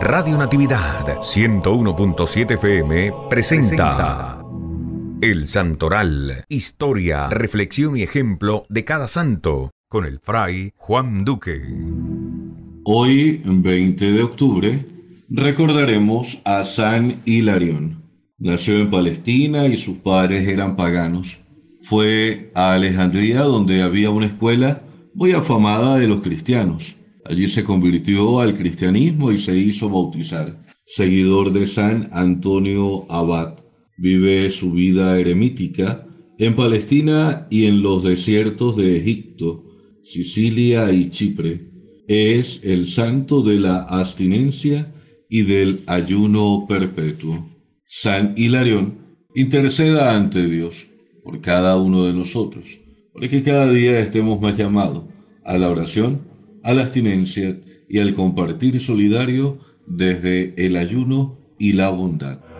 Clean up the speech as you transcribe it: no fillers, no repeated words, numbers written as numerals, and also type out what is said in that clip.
Radio Natividad 101.7 FM presenta El Santoral, historia, reflexión y ejemplo de cada santo, con el fray Juan Duque. Hoy, 20 de octubre, recordaremos a San Hilarión. Nació en Palestina y sus padres eran paganos. Fue a Alejandría, donde había una escuela muy afamada de los cristianos. Allí se convirtió al cristianismo y se hizo bautizar. Seguidor de San Antonio Abad, vive su vida eremítica en Palestina y en los desiertos de Egipto, Sicilia y Chipre. Es el santo de la abstinencia y del ayuno perpetuo. San Hilarión, interceda ante Dios por cada uno de nosotros, para que cada día estemos más llamados a la oración, a la abstinencia y al compartir solidario desde el ayuno y la bondad.